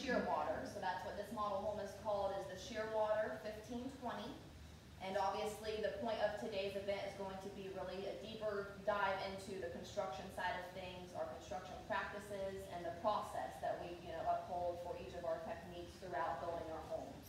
Shearwater. So that's what this model home is called, is the Shearwater 1520. And obviously the point of today's event is going to be really a deeper dive into the construction side of things, our construction practices, and the process that we uphold for each of our techniques throughout building our homes.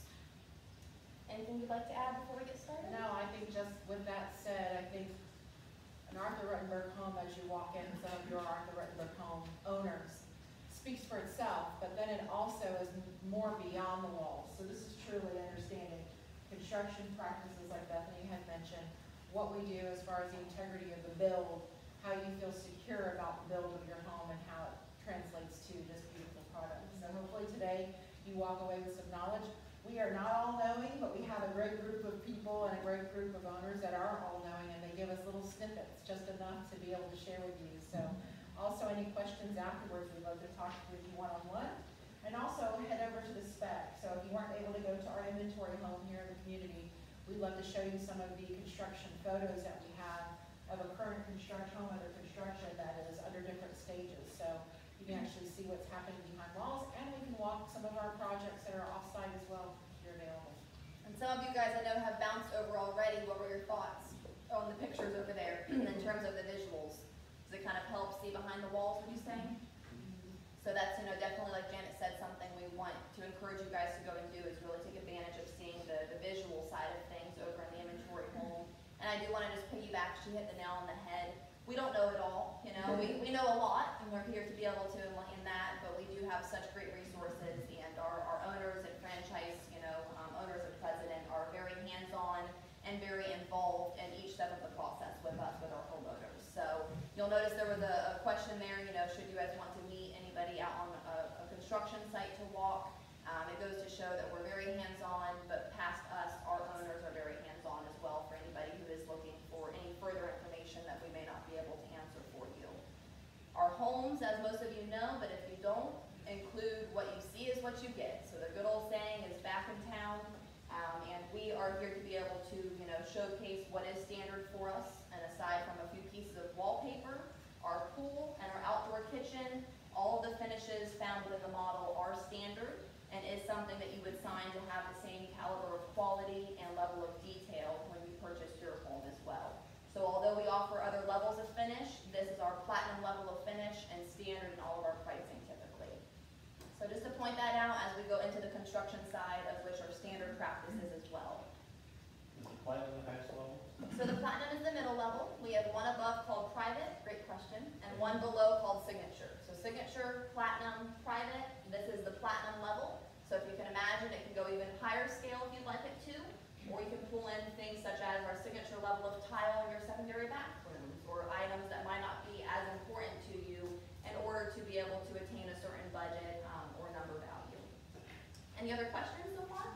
Anything you'd like to add before we get started? No, I think just with that said, I think an Arthur Ruttenberg home, as you walk in, some of your Arthur Ruttenberg home owners, speaks for itself, but then it also is more beyond the walls. So this is truly understanding construction practices like Bethany had mentioned, what we do as far as the integrity of the build, how you feel secure about the build of your home, and how it translates to this beautiful product. So hopefully today you walk away with some knowledge. We are not all knowing, but we have a great group of people and a great group of owners that are all knowing, and they give us little snippets, just enough to be able to share with you. So also any questions afterwards, we'd love to talk with you one-on-one. And also head over to the spec. So if you weren't able to go to our inventory home here in the community, we'd love to show you some of the construction photos that we have of a current home under construction that is under different stages. So you can actually see what's happening behind walls, and we can walk some of our projects that are off-site as well if you're available. And some of you guys I know have bounced over already. What were your thoughts on the pictures over there in terms of the visuals? Does it kind of help see behind the walls, would you say? So that's, definitely, like Janet said, something we want to encourage you guys to go and do, is really take advantage of seeing the visual side of things over in the inventory home. And I do want to just piggyback, she hit the nail on the head. We don't know it all, we know a lot, and we're here to be able to enlighten that, but we do have such great resources, and our owners and franchise, owners and president are very hands-on and very involved in each step of the process with us, with our homeowners. So you'll notice there was a question there, should you guys want to meet anybody out on a construction site to walk. It goes to show that we're very hands-on, but past us, our owners are very hands-on as well for anybody who is looking for any further information that we may not be able to answer for you. Our homes, as most of you know, but if you don't, include what you see is what you get. So the good old saying is back in town, and we are here to be able to, showcase what is standard for us. And aside from a few pieces of wallpaper, our pool and our outdoor kitchen, all of the finishes found within the model are standard, and is something that you would sign to have the same caliber of quality and level of detail when you purchase your home as well. So although we offer other levels of finish, this is our platinum level of finish and standard in all of our pricing typically. So just to point that out as we go into the construction side, of which are standard practices as well. Is the platinum the highest level? So the platinum is the middle level. We have one above called private, great question, and one below called signature. So signature, platinum, private, this is the platinum level. So if you can imagine, it can go even higher scale if you'd like it to, or you can pull in things such as our signature level of tile in your secondary bathrooms, or items that might not be as important to you in order to be able to attain a certain budget or number value. Any other questions so far?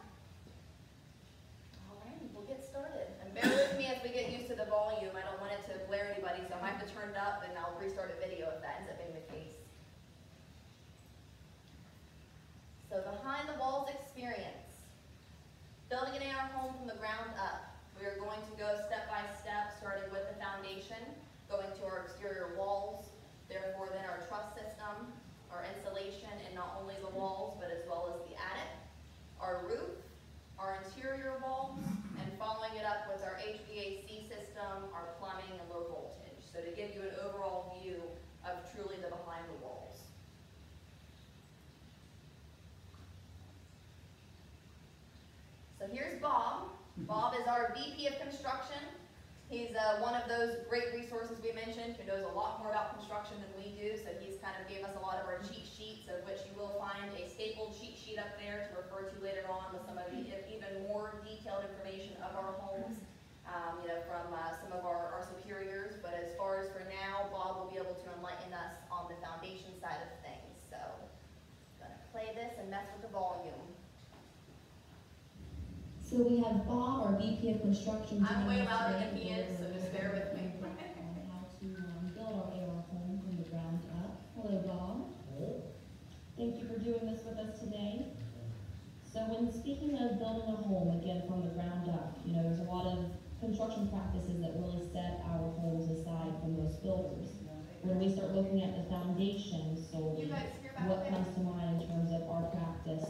All right, we'll get started. And bear with me as we get used to the volume. I don't want it to glare anybody, so I might have to turn it up and I'll restart a video if that ends up being the case. So behind the walls experience. Building an AR home from the ground up. We are going to go step by step, starting with the foundation, going to our exterior walls, therefore then our truss system, our insulation, and not only the walls, but as well as the attic, our roof, our interior walls, and following it up with our HVAC system, our plumbing, and low voltage. So to give you an overall view of truly the behind the walls. So here's Bob. Bob is our VP of Construction. He's one of those great resources we mentioned who knows a lot more about construction than we do, so he's kind of gave us a lot of our cheat sheets, of which you will find a stapled cheat sheet up there to refer to later on with some of the even more detailed information of our homes, from some of our superiors. But as far as for now, Bob will be able to enlighten us on the foundation side of things. So I'm going to play this and mess with the volume. So we have Bob, our VP of Construction. I'm way louder than he is, so just bear with me. How to build our AR home from the ground up. Hello, Bob. Hello. Thank you for doing this with us today. So when speaking of building a home, again, from the ground up, there's a lot of construction practices that really set our homes aside from most builders. When we start looking at the foundation solely, what comes to mind in terms of our practice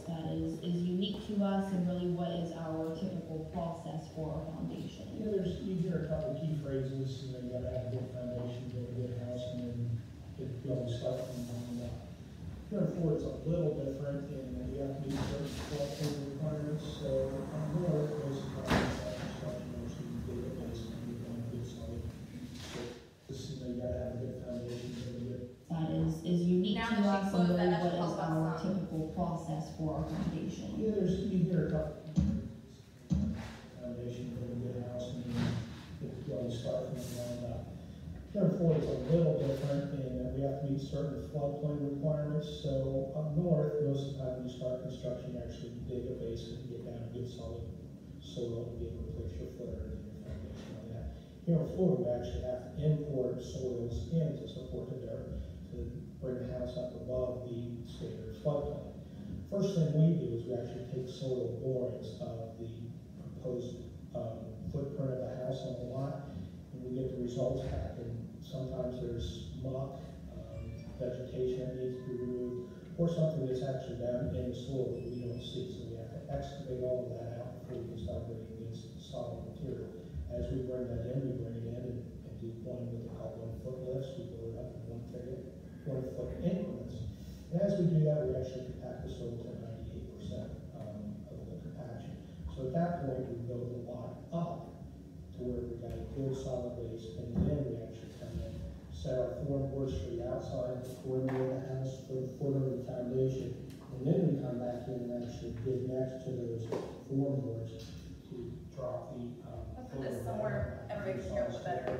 it goes slightly more. Here in Florida, it's a little different in that you have to meet certain floodplain requirements, so more most of the time, construction mostly big at base and you're going to get solid. So this is, you gotta have a good foundation, really good. That is unique Now to that us she and closed really that, that what should is help us our some. typical process for our foundation. Yeah, you hear a couple. Foundation for a good house, and you start from the ground up. Here in Florida, it's a little different in that we have to meet certain floodplain requirements. So up north, most of the time you start construction, you actually dig a basement, get down and get solid soil and be able to place your footer and your foundation on that. Here in Florida, we actually have to import soils in to support the dirt to bring the house up above the standard floodplain. First thing we do is we actually take soil borings of the proposed footprint of the house on the lot, and we get the results back. And sometimes there's muck, vegetation that needs to be removed, or something that's actually down in the soil that we don't see. So we have to excavate all of that out before we can start bringing this solid material. As we bring that in, we bring it in and do what they call 1 foot lifts. We build it up in 1 foot increments. And as we do that, we actually compact the soil to 98% of the compaction. So at that point, we build the lot up to where we got a good solid base, and then we actually come in, set our form boards for the outside, the perimeter of the house, for the footer of the foundation, and then we come back in and actually dig next to those form boards to drop the I'll put this somewhere everybody can hear a little better.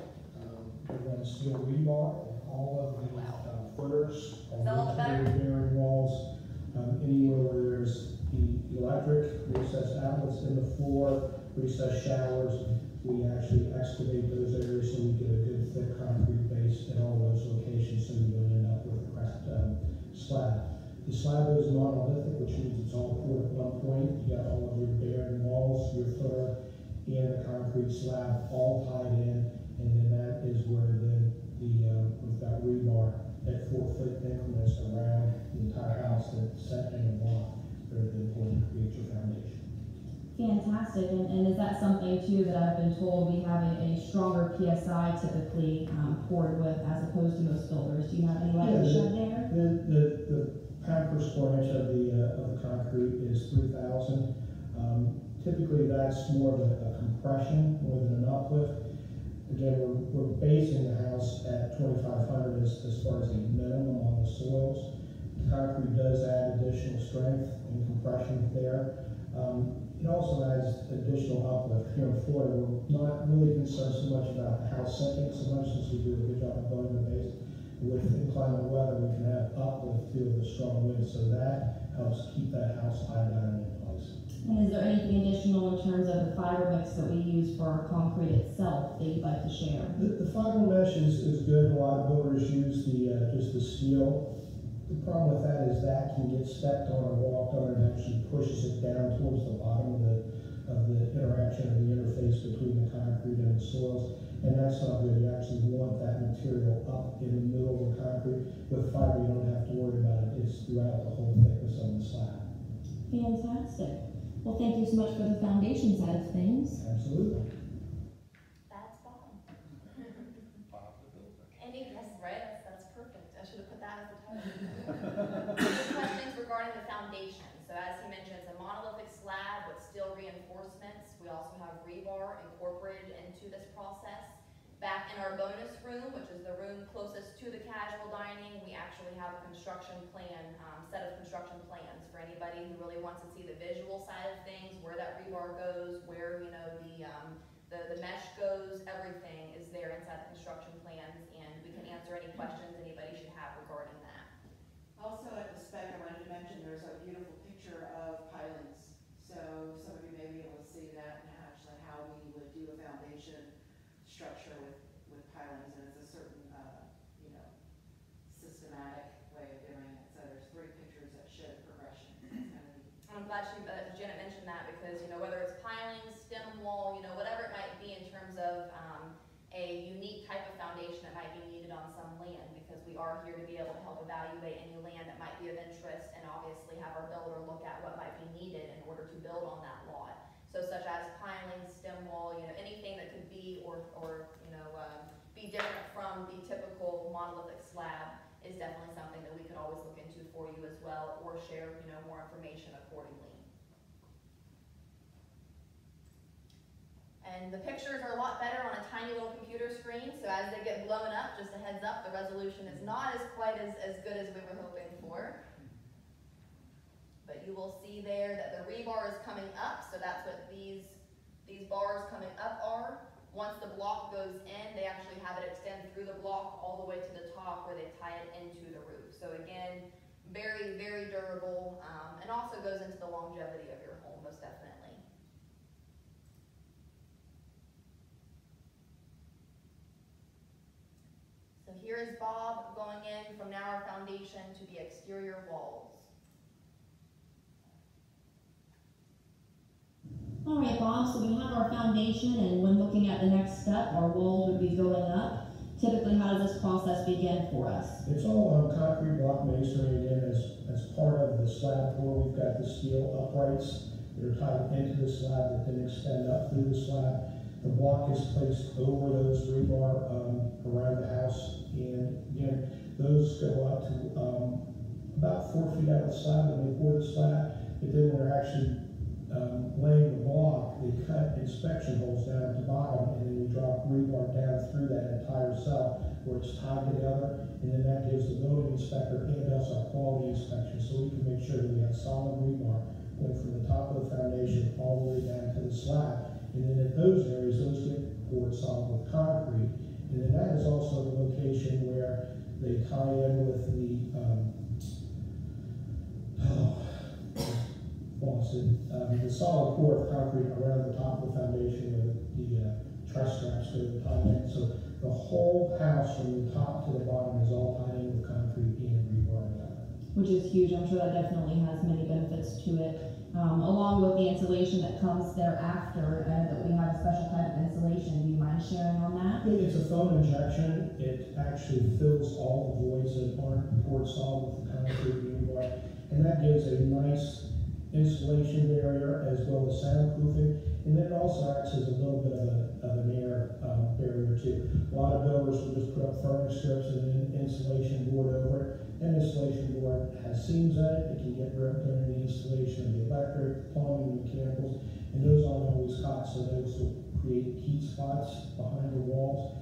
We're going to steel rebar on all of the footers, Is that a little bit better? bearing walls, anywhere where there's the electric, recessed outlets in the floor, recessed showers. We actually excavate those areas so we get a good thick concrete base in all those locations so you don't end up with a cracked slab. The slab is monolithic, which means it's all poured at one point. You got all of your bearing walls, your footer, and the concrete slab all tied in, and then that is where then we've got rebar at 4 foot increments around the entire house that's set in the block for the point to create your foundation. Fantastic, and is that something too that I've been told we have a stronger PSI typically poured with as opposed to most builders? Do you have any light to shed there? The pound per square inch of the concrete is 3,000. Typically, that's more of a compression more than an uplift. Again, we're basing the house at 2,500 as far as the minimum on the soils. The concrete does add additional strength and compression there. It also adds additional uplift. Here in Florida, we're not really concerned so much about the house sinking so much since we do a good job of building the base. With inclement weather, we can have uplift due to the strong wind, so that helps keep that house high down in place. And is there anything additional in terms of the fiber mix that we use for our concrete itself that you'd like to share? The fiber mesh is good. A lot of builders use just the steel. The problem with that is that can get stepped on or walked on and actually pushes it down towards the bottom of the interaction of the interface between the concrete and the soils. And that's not good. You actually want that material up in the middle of the concrete. With fiber, you don't have to worry about it. It's throughout the whole thickness of the slab. Fantastic. Well, thank you so much for the foundation side of things. Absolutely. That's Bob. Any, yes, right, that's perfect. I should have put that as the title. Any questions regarding the foundation? So as he mentioned, it's a monolithic slab with steel reinforcements. We also have rebar incorporated into this process. Back in our bonus room, which is the room closest to the casual dining, we actually have a construction plan, set of construction plans for anybody who really wants to see the visual side of things, where that rebar goes, where, you know, the mesh goes, everything is there inside the construction plans, and we can answer any questions anybody should have regarding that. Also at the spec, I wanted to mention there's a beautiful picture of pilings. So some of you may be able to see that and actually how we would do a foundation structure with pilings, and it's a certain, systematic way of doing it. So there's 3 pictures that show the progression. It's kind of neat. I'm glad Janet mentioned that because, you know, whether it's pilings, stem wall, you know, whatever it might be in terms of a unique type of foundation that might be needed on some land, because we are here to be able to help evaluate any land that might be of interest and obviously have our builder look at what might be needed in order to build on that lot. So such as pilings, stem wall, you know, anything that could be or be different from the typical monolithic monolithic slab is definitely something that we could always look into for you as well, or share, more information accordingly. And the pictures are a lot better on a tiny little computer screen, so as they get blown up, just a heads up, the resolution is not quite as good as we were hoping for. But you will see there that the rebar is coming up, so that's what these bars coming up are. Once the block goes in, they actually have it extend through the block all the way to the top where they tie it into the roof. So again, very, very durable, and also goes into the longevity of your home, most definitely. So here is Bob going in from now our foundation to the exterior walls. All right, Bob, so we have our foundation, and when looking at the next step, our walls would be going up. Typically, how does this process begin for us? It's all concrete block masonry. Again, as part of the slab pour, we've got the steel uprights that are tied into the slab that then extend up through the slab. The block is placed over those rebar around the house, and again, those go out to about 4 feet out of the slab when we pour the slab. But then when they're actually laying the block, they cut inspection holes down at the bottom, and then we drop rebar down through that entire cell where it's tied together, and then that gives the building inspector and us our quality inspection, so we can make sure that we have solid rebar going from the top of the foundation all the way down to the slab. And then at those areas, those get poured solid with concrete, and then that is also the location where they tie in with the the solid core of concrete around the top of the foundation where the truss straps go to tie in. So the whole house from the top to the bottom is all tied in with concrete and rebar together. Which is huge. I'm sure that definitely has many benefits to it. Along with the insulation that comes thereafter, that we have a special type of insulation. Do you mind sharing on that? It's a foam injection. It actually fills all the voids that aren't poured solid with the concrete rebar, and that gives a nice insulation barrier as well as soundproofing, and then it also acts as a little bit of an air barrier too. A lot of builders will just put up furnish strips and then insulation board over it. An insulation board has seams in it. It can get ripped under the installation of the electric, plumbing, mechanicals, and those aren't always hot, so those will create heat spots behind the walls.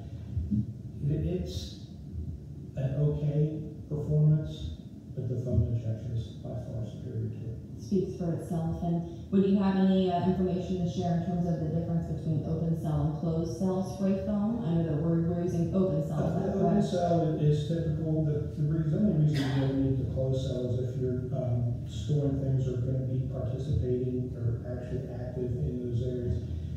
It's an okay performance, but the foam injection is by far superior to it. Speaks for itself. And would you have any information to share in terms of the difference between open cell and closed cell spray foam? I know that we're using open cell. The open cell is typical. The only reason you don't need the closed cell is if you're storing things or going to be participating or actually active in those areas.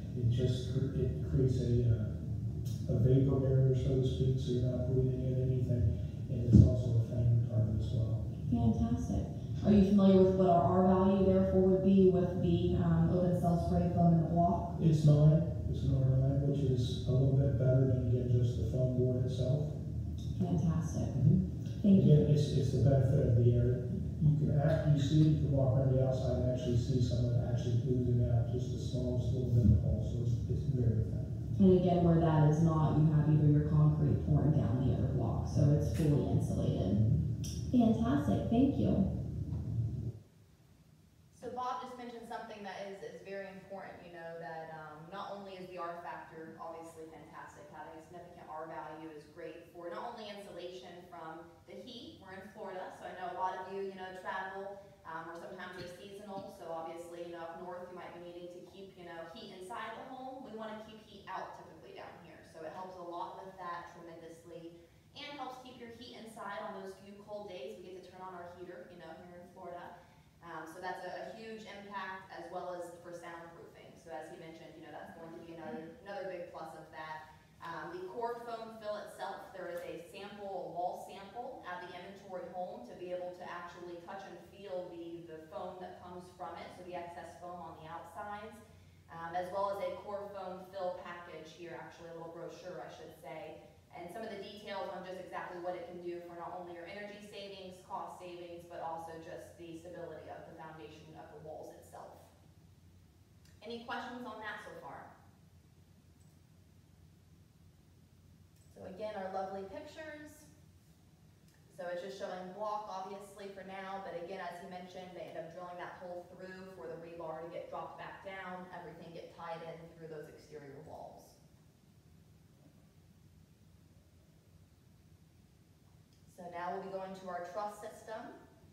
It creates a vapor barrier, so to speak, so you're not breathing in anything, and it's also a flame retardant as well. Fantastic. Are you familiar with what our R value therefore would be with the open cell spray foam in the block? It's 9. It's an R9, which is a little bit better than again just the foam board itself. Fantastic. Thank you. Again, it's the benefit of the air. You can actually see it. You can walk around the outside and actually see some of it actually oozing out just the smallest little bit of hole. So it's very effective. And again, where that is not, you have either your concrete pouring down the other block, so it's fully insulated. Fantastic. Thank you. So Bob just mentioned something that is very important, that not only is the R factor obviously fantastic, having a significant R value is great for not only insulation from the heat. We're in Florida, so I know a lot of you, travel, or sometimes you're seasonal, so obviously, up north you might be needing to keep, heat inside the home. We want to keep heat out typically down here, so it helps a lot with that tremendously, and helps keep your heat inside on those few cold days. We get to turn on our heater, here in Florida. So that's a huge impact, as well as for soundproofing. So as he mentioned, that's going to be another big plus of that. The core foam fill itself, there is a wall sample at the inventory home to be able to actually touch and feel the foam that comes from it, so the excess foam on the outsides, as well as a core foam fill package here, actually a little brochure I should say, and some of the details on just exactly what it can do for not only your energy savings, cost savings, but also just the stability of the foundation of the walls itself. Any questions on that so far? So again, our lovely pictures. So it's just showing block obviously for now, but again, as he mentioned, they end up drilling that hole through for the rebar to get dropped back down, everything get tied in through those exterior walls. So now we'll be going to our truss system.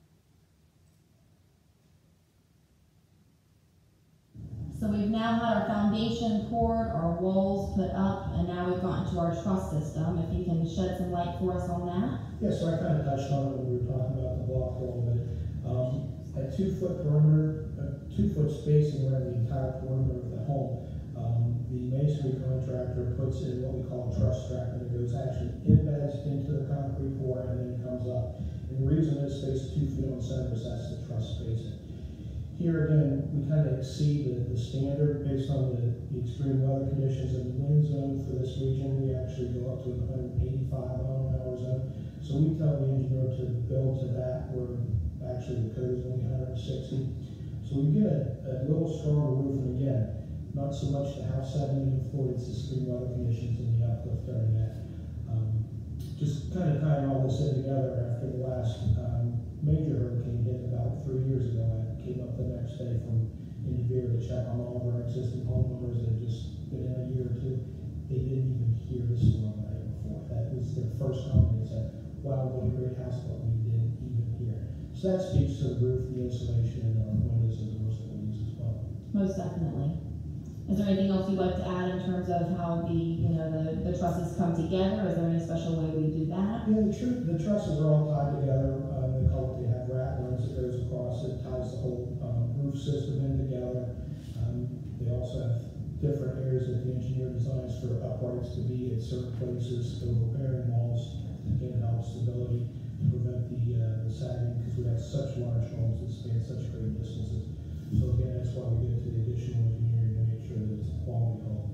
So we've now had our foundation poured, our walls put up, and now we've gotten to our truss system. If you can shed some light for us on that. Yeah, so I kind of touched on it when we were talking about the block a little bit. A 2-foot perimeter, a 2-foot spacing around the entire perimeter of the home. The masonry contractor puts in what we call a truss strap, and it goes actually embeds into the concrete pour and then comes up. And the reason it's spaced 2 feet on center is that's the truss spacing. Here again, we kind of exceed the standard based on the extreme weather conditions and the wind zone for this region. We actually go up to 185 mile-an-hour zone. So we tell the engineer to build to that, where actually the code is only 160. So we get a little stronger roof, and again, not so much the house having even floor, it's the extreme weather conditions and the uplift during that. Just kind of tying all this in together after the last major hurricane hit about 3 years ago. I came up the next day from Indiana to check on all of our existing homeowners that had just been in a year or two. They didn't even hear the storm the night before. That was their first comment. They said, wow, what a great house, but we didn't even hear. So that speaks to the roof, the insulation, and our windows and doors that we use as well. Most definitely. Is there anything else you'd like to add in terms of how the trusses come together? Is there any special way we do that? Yeah, the trusses are all tied together. They have ratlins that goes across it, ties the whole roof system in together. They also have different areas that the engineer designs for uprights to be at certain places. The repairing walls, again, help stability to prevent the sagging, because we have such large homes that span such great distances. So again, that's why we get to the additional engineering to make sure that it's a quality home.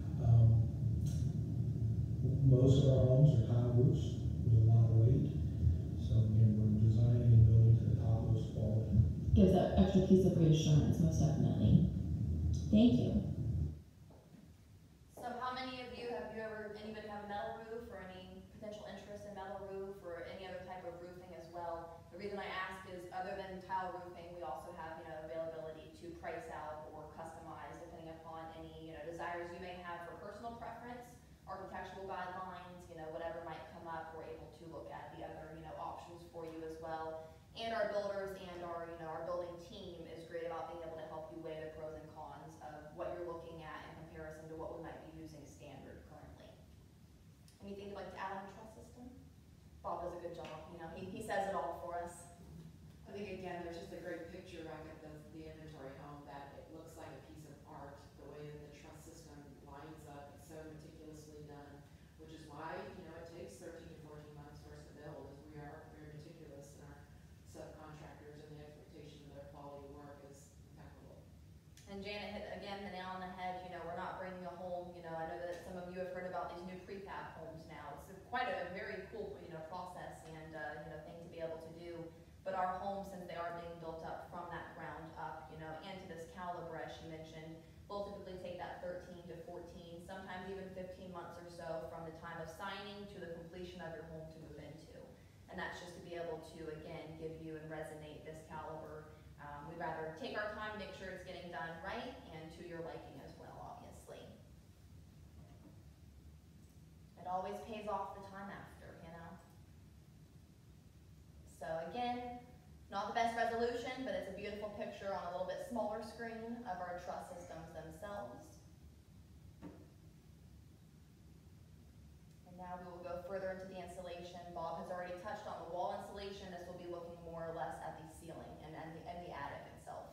Most of our homes are tile roofs with a lot of weight. So again, we're designing and building to the top of those quality. Gives that extra piece of reassurance, most definitely. Thank you. So how many of you, anybody have a metal roof or any potential interest in metal roof or any other type of roofing as well? The reason I ask is other than tile roofing, we also have, availability to price out or customize depending upon any, desires you may have for personal preference, architectural guidelines, whatever might come up, we're able to look at the other, options for you as well. And our builders and our, our building team is great about being able to help you weigh the pros and cons of what you're looking at in comparison to what we might be using standard currently. Anything you'd like to add on the truss system? Bob does a good job, he says it all for us. I think again, there's just a great picture back at the inventory home that it looks like a piece of art, the way that the truss system lines up. It's so meticulously done, which is why, it takes 13 to 14 months for us to build, as we are very meticulous in our subcontractors, and the expectation of their quality work is impeccable. And Janet hit again the nail on the head, we're not bringing a home, I know that some of you have heard about these new prefab homes now. It's quite a very cool, process and, thing to be able to do. But our homes, since they are being built up from that ground up, and to this caliber, as she mentioned, will typically take that 13 to 14, sometimes even 15 months or so from the time of signing to the completion of your home to move into. And that's just to be able to, again, give you and resonate this caliber. We'd rather take our time, make sure it's getting done right and to your liking as well, obviously. It always pays off the time after, So again, not the best resolution, but it's a beautiful picture on a little bit smaller screen of our truss systems themselves. And now we will go further into the insulation. Bob has already touched on the wall insulation. This will be looking more or less at the ceiling and the attic itself.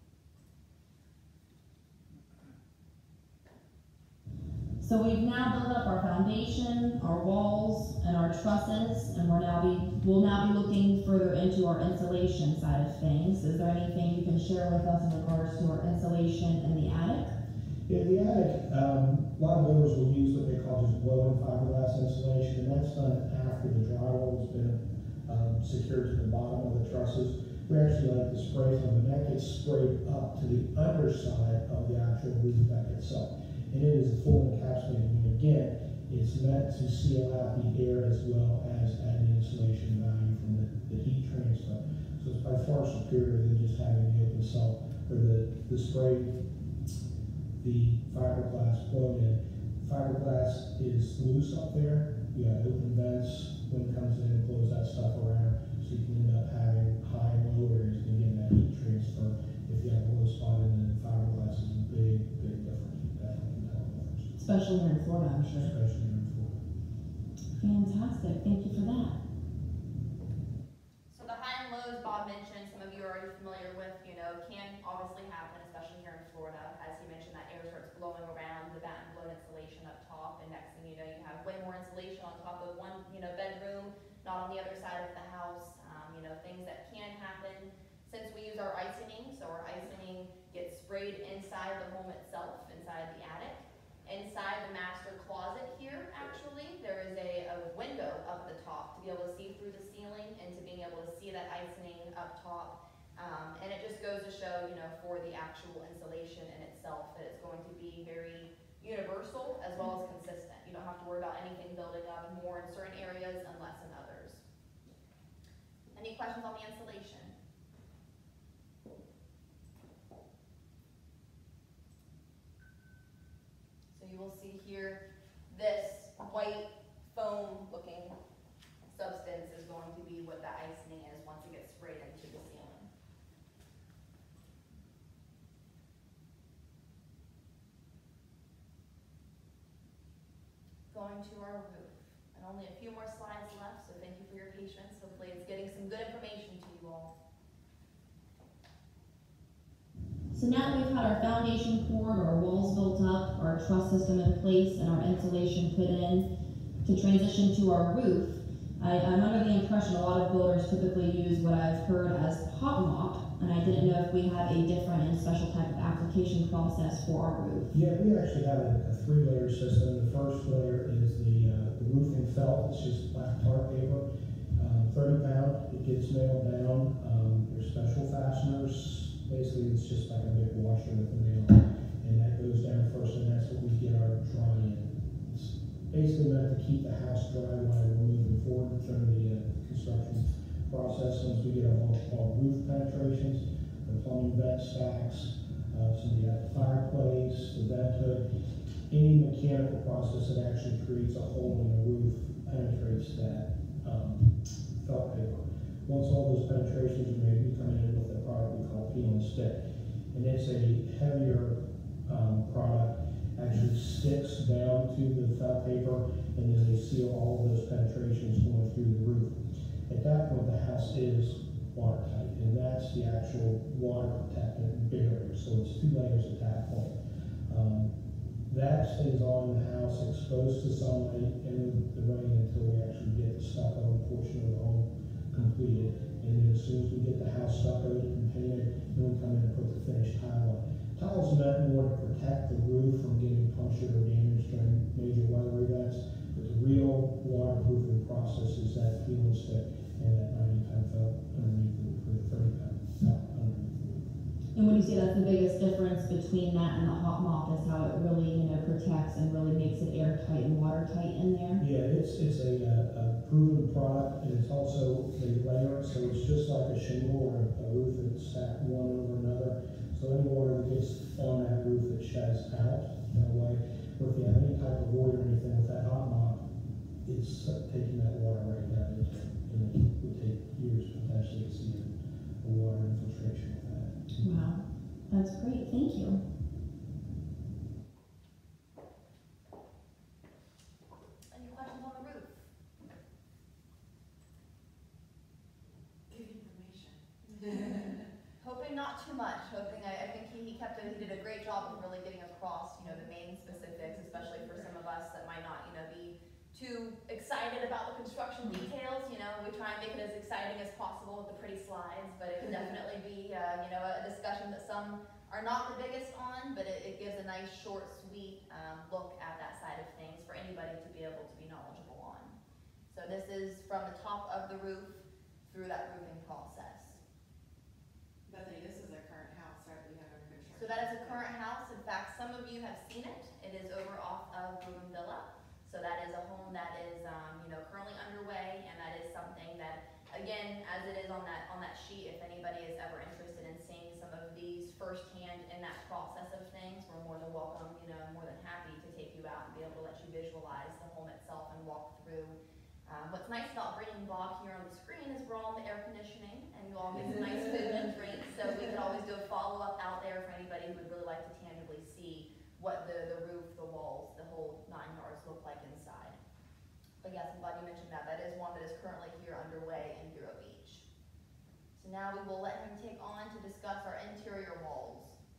So we've now built up our foundation, our walls, and our trusses, and we'll now be looking further into our insulation side of things. Is there anything you can share with us in regards to our insulation in the attic? Yeah, the attic, a lot of builders will use what they call just blow-in fiberglass insulation, and that's done after the drywall has been secured to the bottom of the trusses. We actually like to spray from, and that gets sprayed up to the underside of the actual roof deck itself. And it is full encapsulated, and again, it's meant to seal out the air as well as add insulation value the heat transfer. So it's by far superior than just having the open cell, or the spray, the fiberglass blown in. Fiberglass is loose up there, you have open vents, wind comes in and blows that stuff around, so you can end up having high and low areas and getting that heat transfer. If you have a low spot in the fiberglass, is a big difference. You definitely can tell the difference, Especially here in Florida, I'm sure. especially in Florida. Fantastic, thank you for that. So the high and lows Bob mentioned, some of you are already familiar with, can obviously happen, especially here in Florida. As he mentioned, that air starts blowing around the batten blown insulation up top, and next thing you know, you have way more insulation on top of one, bedroom, not on the other side of the house. Things that can happen since we use our isoning. So our isoning gets sprayed inside the home itself, inside the attic. Inside the master closet here, actually, there is a window up at the top to be able to see through the ceiling and to being able to see that isoning up top. And it just goes to show, for the actual insulation in itself, that it's going to be very universal as well as consistent. You don't have to worry about anything building up more in certain areas and less in others. Any questions on the insulation? So you will see here, this white foam looking substance is going to be what the isoning is once it gets sprayed into the ceiling. Going to our roof, and only a few more slides left, so thank you for your patience. Hopefully it's getting some good information to you all. So now that we've had our foundation poured, our walls built up, our truss system in place, and our insulation put in, to transition to our roof, I'm under the impression a lot of builders typically use what I've heard as hot mop, and I didn't know if we had a different and special type of application process for our roof. Yeah, we actually have a 3-layer system. The first layer is the roofing felt. It's just black tar paper, 30 pound. It gets nailed down. There's special fasteners. Basically, it's just like a big washer with a nail, and that goes down first, and that's what we get our dry in. It's basically meant to keep the house dry while we're moving forward during the construction process. Once we get our what we call roof penetrations, the plumbing vent stacks, so we have the fireplace, the vent hood, any mechanical process that actually creates a hole in the roof penetrates that felt paper. Once all those penetrations are made, we come in with a product we call peel and stick. And it's a heavier product, actually sticks down to the felt paper, and then they seal all of those penetrations going through the roof. At that point, the house is watertight, and that's the actual water protectant barrier. So it's 2 layers at that point. That stays on the house, exposed to sunlight and the rain until we actually get the stucco portion of the home completed. And then as soon as we get the house stuccoed and painted, then we come in and put the finished tile on. Tile's meant more to protect the roof from getting punctured or damaged during major weather events, but the real waterproofing process is that peel and stick and that 90-pound felt underneath the roof, or the 30-pound felt underneath the roof. And when you say that's the biggest difference between that and the hot mop is how it really, protects and really makes it airtight and watertight in there? Yeah, it's a proven product, and it's also a layer, so it's just like a shingle or a roof that's stacked one over another. So any water that gets on that roof, it sheds out in a way. Or if you have any type of void or anything with that hot mop, it's taking that water right down into it. And it would take years potentially to see a water infiltration with that. Wow, that's great, thank you. Any questions on the roof? Good information. Hoping not too much. I think he did a great job of really getting across, the main specifics, especially for some of us that might not, be too excited about the construction details. We try and make it as exciting as possible with the pretty slides, but it can definitely be, a discussion that some are not the biggest on, but it gives a nice, short, sweet look at that side of things for anybody to be able to be knowledgeable on. So this is from the top of the roof through that roofing process. Bethany, this is a current house, right? We have under construction. So that is a current house. In fact, some of you have seen it. It is over off of Bougainvillea. So that is a home that is, currently underway, and that is something that, again, as it is on that sheet, if anybody is ever interested in seeing some of these firsthand in that process of things, we're more than welcome, more than happy to take you out and be able to let you visualize the home itself and walk through. What's nice about bringing Bob here on the screen is we're all in the air conditioning and you all get some nice food and drinks, so we could always do a follow-up out there for anybody who would really like to tangibly see what the roof, the walls, the whole 9 yards look like inside. But yes, I'm glad you mentioned that. That is one that is currently here underway in Vero Beach. So now we will let him take on to discuss our interior walls.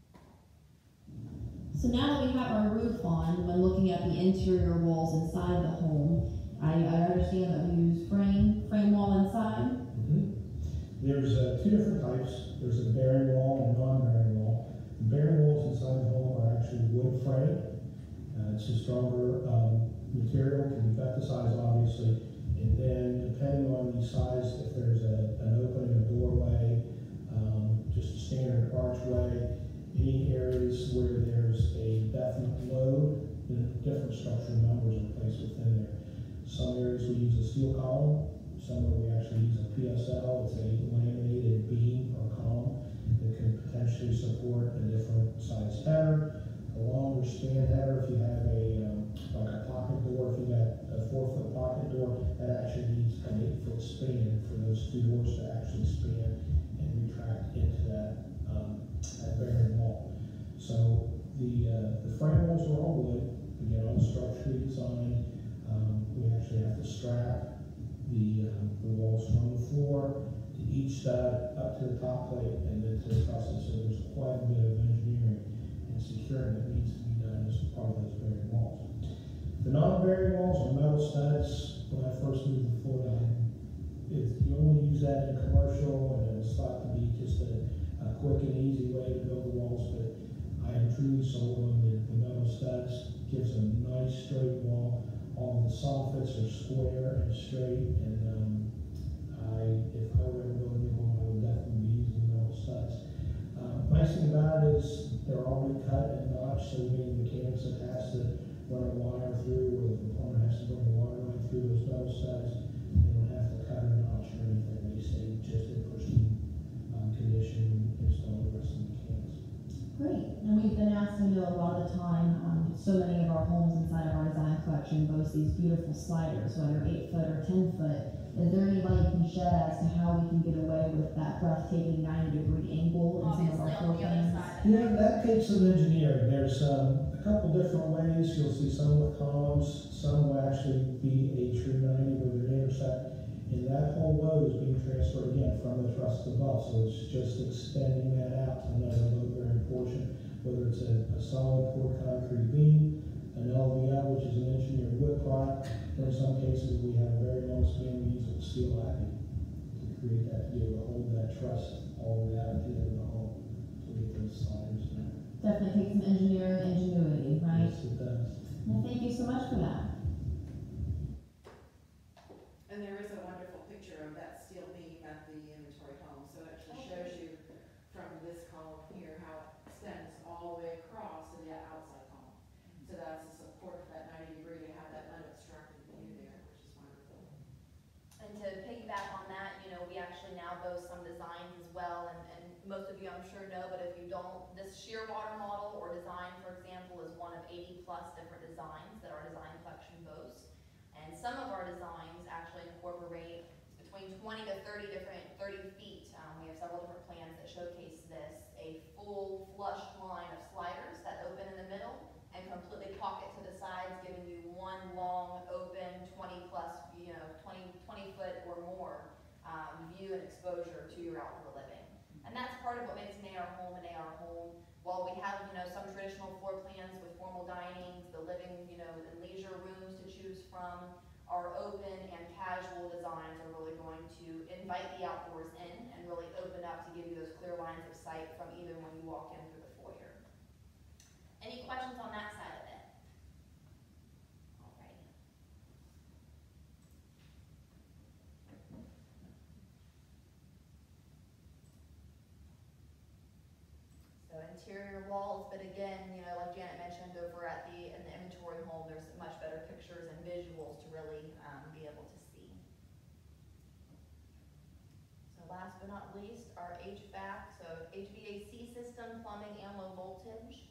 So now that we have our roof on, when looking at the interior walls inside the home, I understand that we use frame wall inside. There's 2 different types. There's a bearing wall and non-bearing wall. The bearing walls inside the home are actually wood frame. It's a stronger material, can be cut to size obviously, and then depending on the size, if there's an opening, a doorway, just a standard archway, any areas where there's a definite load, then different structural numbers are placed within there. Some areas we use a steel column, some where we actually use a PSL, it's a laminated beam or column that can potentially support a different size header. A longer span header, if you have like a pocket door, if you got a 4-foot pocket door, that actually needs an 8-foot span for those 2 doors to actually span and retract into that bearing wall. So the frame walls are all wood, again, unstructurally designed. We actually have to strap the walls from the floor to each stud up to the top plate and then to the trusses. So there's quite a bit of engineering and securing that needs to be done as part of those bearing walls. The non-bearing walls are metal studs. When I first moved to Florida, you only use that in commercial, and it was thought to be just a quick and easy way to build the walls, but I am truly sold on the metal studs. Gives a nice straight wall. All of the soffits are square and straight, and if I were ever building a home, I would definitely be using metal studs. Nice thing about it is they're already cut and notched, so any mechanics that has to run a wire through, or the plumber has to run a water line through those metal studs, they don't have to cut or notch or anything. They stay just in pristine condition and install the rest of the mechanics. Great. And we've been asked to know a lot of the time, so many of our homes inside of our design collection boast these beautiful sliders, whether 8-foot or 10-foot. Is there any light you can shed as to how we can get away with that breathtaking 90-degree angle in some of our floor plans? Yeah, that takes some engineering. There's a couple different ways. You'll see some with columns, some will actually be a true 90 where they intersect. And that whole load is being transferred again from the truss above, so it's just extending that out to another load-bearing portion, whether it's a solid poured concrete beam, an LVL, which is an engineered wood product, or in some cases we have a very long span, we use steel lapping to create that, to be able to hold that truss all the way out to the end of the home, so we get those sliders in there. Definitely takes some engineering ingenuity, right? Yes, it does. Well, thank you so much for that. And there is a wonderful picture of that steel beam at the inventory home, so it actually shows you from this column here how it extends all the way across to the outside column. So that's the support for that 90 degree to have that unobstructed view there, which is wonderful. And to piggyback on that, we actually now boast some designs as well, and most of you I'm sure know, but if you don't, this sheer water model or design, for example, is one of 80+ different designs that our design collection boasts. And some of our designs actually incorporate between 20 to 30 feet. We have several different plans that showcase this, a full flush line of sliders that open in the middle and completely pocket to the sides, giving you one long, open, 20 foot or more view and exposure to your outdoor living. And that's part of what makes an AR home an AR home. While we have, some traditional floor plans with formal dinings, the living, and leisure rooms to choose from, our open and casual designs are really going to invite the outdoors in and really open up to give you those clear lines of sight from even when you walk in through the foyer. Any questions on that side of it? Alrighty. So interior walls, but again, like Janet mentioned over in the inventory home, there's much better pictures and visuals to really be able to see. last but not least, our HVAC, so HVAC system, plumbing, and low voltage.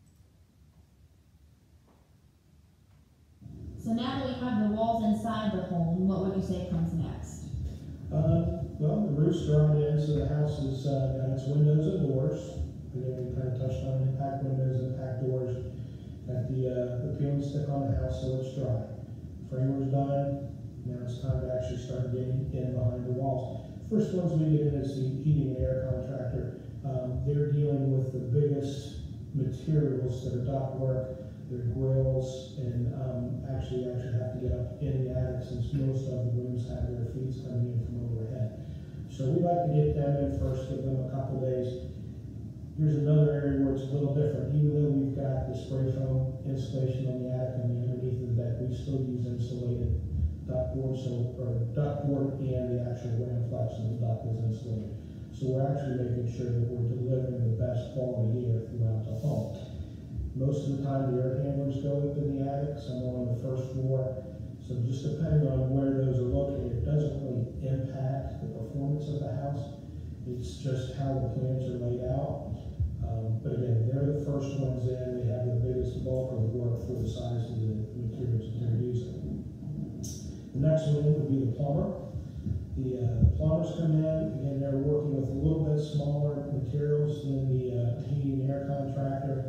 So now that we have the walls inside the home, what would you say comes next? Well, the roof's drawn in, so the house has got its windows and doors. Again, we kind of touched on impact windows, impact doors. Got the peel and stick on the house so it's dry. Framer's done. Now it's time to actually start getting in behind the walls. First ones we get in is the heating and air contractor. They're dealing with the biggest materials that are ductwork, their grills, and actually have to get up in the attic since most of the rooms have their feeds coming in from overhead. So we like to get them in first, give them a couple days. Here's another area where it's a little different. Even though we've got the spray foam insulation on the attic and the underneath of the deck, we still use insulated ductboard, ductboard and the actual ram flex of the duct is insulated. So we're actually making sure that we're delivering the best quality air throughout the home. Most of the time the air handlers go up in the attic, some are on the first floor. So just depending on where those are located, it doesn't really impact the performance of the house. It's just how the plans are laid out. But again, they're the first ones in. They have the biggest bulk of the work for the size of the materials that they're using. The next one would be the plumber. The plumbers come in. Again, they're working with a little bit smaller materials than the heating and air contractor.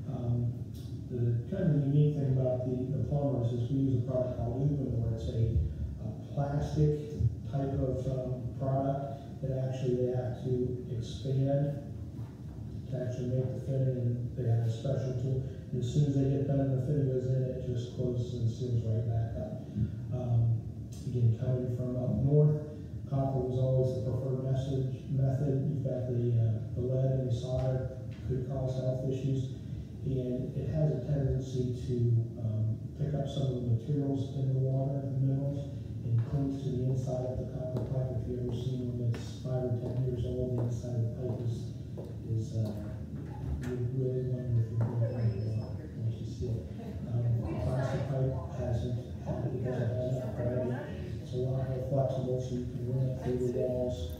The kind of unique thing about the plumbers is we use a product called Lupin, where it's a plastic type of product that actually they have to expand to actually make the fitting, and they have a special tool. And as soon as they get done, the fitting goes in, it just closes and seals right back up. Again, coming from up north, copper was always the preferred method. You've got the lead and the solder could cause health issues. And it has a tendency to pick up some of the materials in the water, the minerals, and clings to the inside of the copper pipe. If you've ever seen one that's 5 or 10 years old, the inside of the pipe is you really wonder if you're going to once you see it. The plastic pipe hasn't, it doesn't have enough gravity. It's a lot more flexible, so you can run it through the walls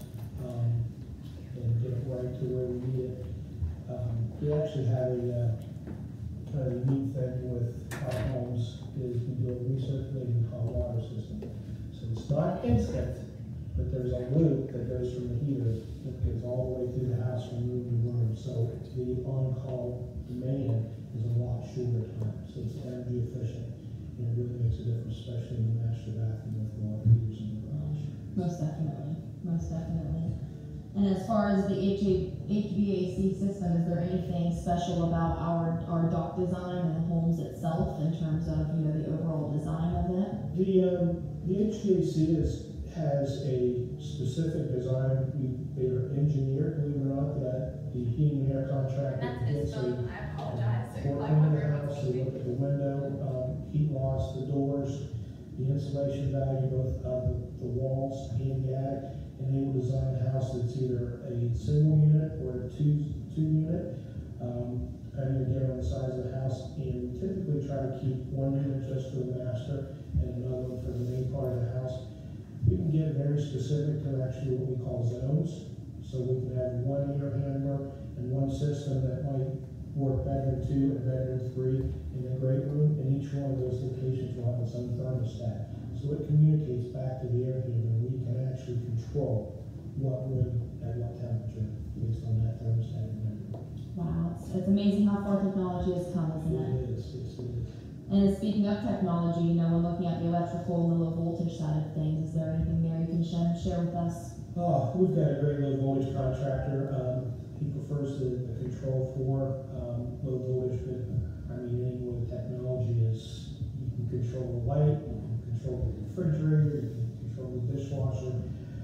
and get it right to where we need it. We actually have a kind of neat thing with our homes is we do a recirculating hot water system. So it's not instant, but there's a loop that goes from the heater that goes all the way through the house from room to room. So the on-call demand is a lot shorter time. So it's energy efficient. And it really makes a difference, especially in the master bathroom with water heaters in the garage. Most definitely, most definitely. And as far as the HVAC system, is there anything special about our dock design and the homes itself in terms of, the overall design of it? The HVAC has a specific design. They are engineered, believe it or not, that the heating and air contractor And that's his gets a phone, I apologize. report in the house. They look at the window, heat loss, the doors, the insulation value, both of the walls and the attic. And they will design a house that's either a single unit or a two unit, depending again on the size of the house. And we typically try to keep one unit just for the master and another one for the main part of the house. We can get very specific to actually what we call zones. So we can have one air handler and one system that might work bedroom 2 and bedroom 3 in the great room, and each one of those locations will have its own thermostat. So it communicates back to the air handler. We can actually control what room at what temperature based on that thermostat in there. Wow, it's amazing how far technology has come, isn't it? It is, yes, it is. And speaking of technology, when looking at the electrical and the low voltage side of things, is there anything there you can share with us? Oh, we've got a great low voltage contractor. He prefers the control for low voltage, but anything where the technology is, you can control the light, you can control the refrigerator, you can control the dishwasher,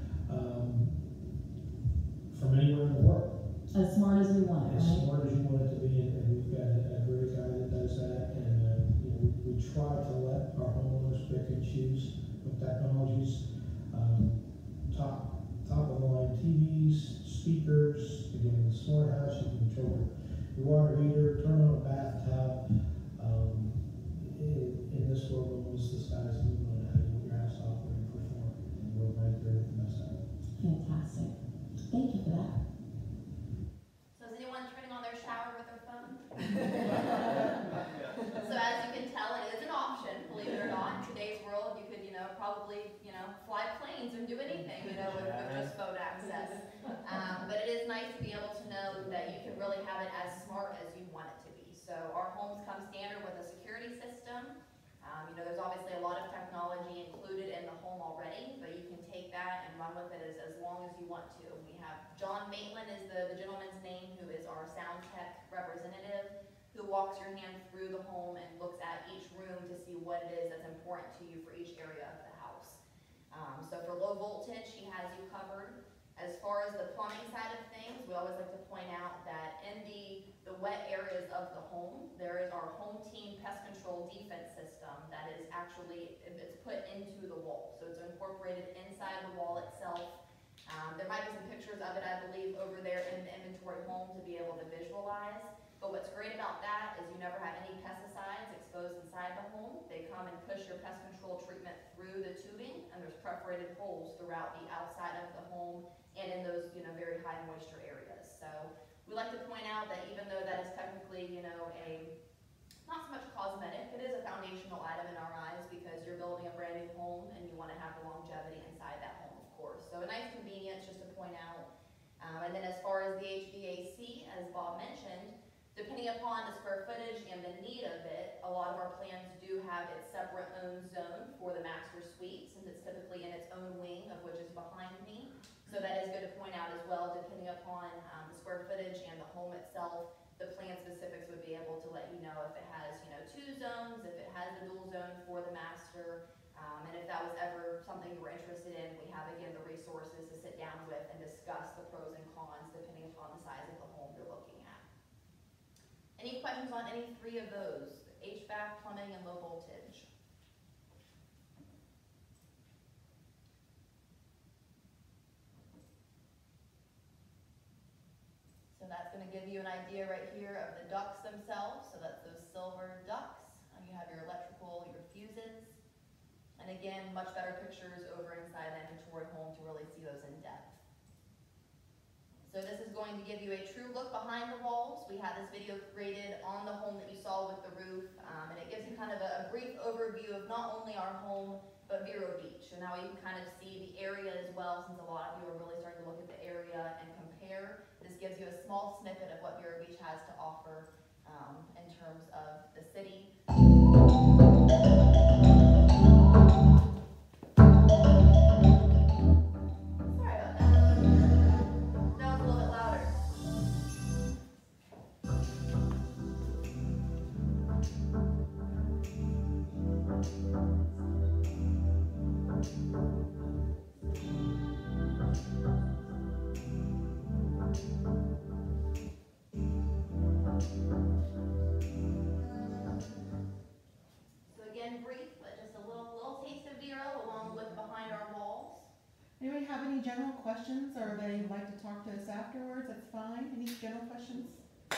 from anywhere in the world. As smart as we want it, As right? smart as you want it to be, and we've got a great guy that does that, and we try to let our homeowners pick and choose what technologies, top of the line TVs, speakers, again, the smart house, you can control your water heater, turn on a bathtub. In this world, almost the sky's the limit on how you want your house to operate and perform, and we're right there with the best of it. Fantastic. have it as smart as you want it to be. So our homes come standard with a security system. There's obviously a lot of technology included in the home already, but you can take that and run with it as long as you want to. We have John Maitland is the gentleman's name, who is our sound tech representative, who walks your hand through the home and looks at each room to see what it is that's important to you for each area of the house. So for low voltage, he has you covered. As far as the plumbing side of things, we always like to point out that in the wet areas of the home, there is our home team pest control defense system that is actually, it's put into the wall. So it's incorporated inside the wall itself. There might be some pictures of it, I believe, over there in the inventory home to be able to visualize. But what's great about that is you never have any pesticides exposed inside the home. They come and push your pest control treatment through the tubing, and there's perforated holes throughout the outside of the home and in those, very high moisture areas. So we like to point out that even though that is technically, not so much cosmetic, it is a foundational item in our eyes because you're building a brand new home and you want to have the longevity inside that home, of course. So a nice convenience just to point out. And then as far as the HVAC, as Bob mentioned, depending upon the square footage and the need of it, a lot of our plans do have its separate own zone for the master suite, since it's typically in its own wing, of which is behind me. So that is good to point out as well, depending upon the square footage and the home itself, the plan specifics would be able to let you know if it has, 2 zones, if it has the dual zone for the master, and if that was ever something you were interested in, we have, again, the resources to sit down with and discuss the pros and cons depending upon the size of the home you're looking at. Any questions on any 3 of those? HVAC, plumbing, and low voltage? So that's going to give you an idea right here of the ducts themselves. So that's those silver ducts. And you have your electrical, your fuses. And again, much better pictures over inside the inventory home to really see those in depth. So this is going to give you a true look behind the walls. We had this video created on the home that you saw with the roof, and it gives you kind of a brief overview of not only our home, but Vero Beach. So now you can kind of see the area as well, since a lot of you are really starting to look at the area and compare. This gives you a small snippet of what Vero Beach has to offer in terms of the city. Brief, but just a little taste of Vero along with behind our walls. Anybody have any general questions, or they'd like to talk to us afterwards? That's fine. Any general questions?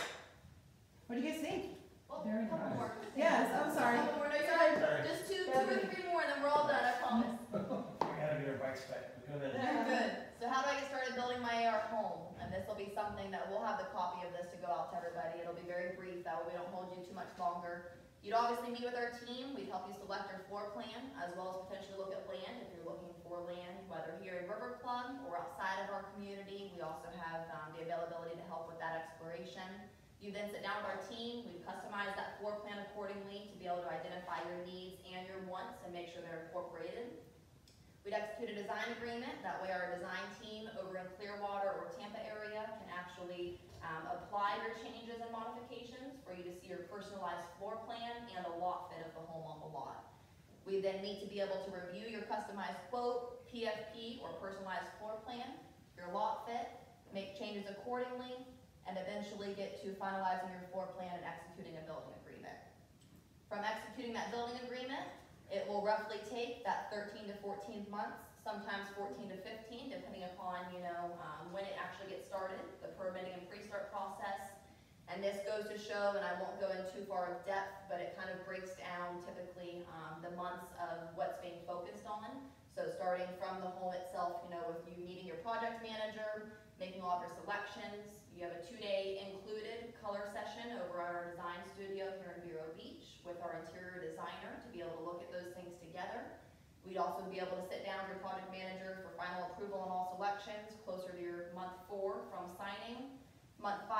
What do you guys think? Well, Very a couple nice. more. Yes, I'm sorry. A couple more. No, you're Sorry. good. Just two or 3 more, and then we're all done, I promise. We gotta get our bikes back. Go ahead. You're good. So how do I get started building my AR home? And this will be something that we'll have the copy of this to go out to everybody. It'll be very brief, that way we don't hold you too much longer. You'd obviously meet with our team. We'd help you select your floor plan, as well as potentially look at land if you're looking for land, whether here in River Club or outside of our community. We also have the availability to help with that exploration. You then sit down with our team. We customize that floor plan accordingly to be able to identify your needs and your wants and make sure they're incorporated. We'd execute a design agreement. That way our design team over in Clearwater or Tampa area can actually apply your changes and modifications for you to see your personalized floor plan and the lot fit of the home on the lot. We then need to be able to review your customized quote, PFP, or personalized floor plan, your lot fit, make changes accordingly, and eventually get to finalizing your floor plan and executing a building agreement. From executing that building agreement, it will roughly take that 13 to 14 months, sometimes 14 to 15, depending upon, when it actually gets started, the permitting and pre-start process. And this goes to show, and I won't go in too far of depth, but it kind of breaks down typically the months of what's being focused on. So starting from the home itself, with you meeting your project manager, making all of your selections. You have a 2-day included color session over at our design studio here in Vero Beach with our interior designer to be able to look at those things together. We'd also be able to sit down with your project manager for final approval on all selections closer to your month 4 from signing. Month 5 is when that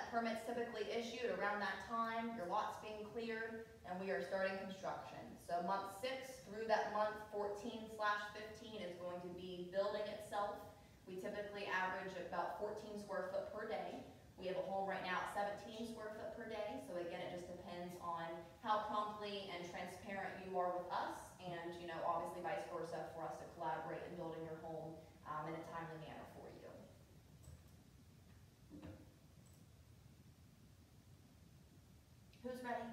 that permit's typically issued around that time, your lot's being cleared, and we are starting construction. So month 6 through that month 14/15 is going to be building itself. We typically average about 14 square foot per day. We have a home right now at 17 square foot per day, so again, it just depends on how promptly and transparent you are with us, and, you know, obviously vice versa, for us to collaborate in building your home in a timely manner for you. Who's ready?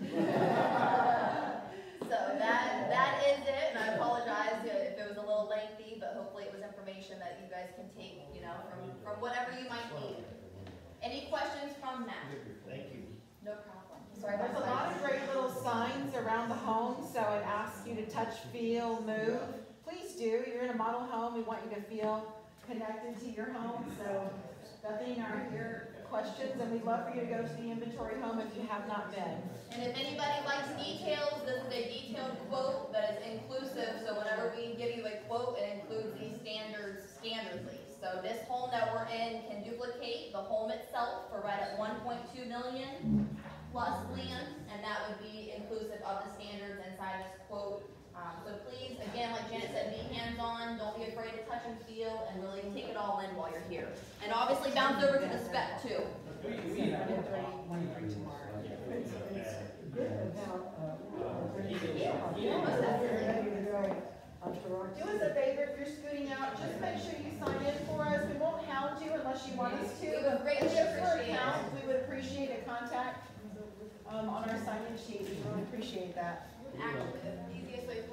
So that is it, and I apologize if it was a little lengthy, but hopefully it was information that you guys can take, you know, from whatever you might need. Any questions from Matt? Thank you. No problem. Sorry There's about a lot of great little signs around the home, so it asks you to touch, feel, move. Please do. You're in a model home. We want you to feel connected to your home. So Bethany and I are here questions, and we'd love for you to go to the inventory home if you have not been. And if anybody likes details, this is a detailed quote that is inclusive, so whenever we give you a quote, it includes these standardly. So this home that we're in can duplicate the home itself for right at 1.2 million plus land, and that would be inclusive of the standards inside this quote. So please, again, like Janet said, be hands-on, don't be afraid to touch and feel, and really take it all in while you're here. And obviously bounce over to the spec too. Do us a favor, if you're scooting out, just make sure you sign in for us. We won't hound you unless you want us to. We would greatly Just for appreciate it. accounts, we would appreciate a contact on our sign-in sheet. We really appreciate that. Actually, the easiest way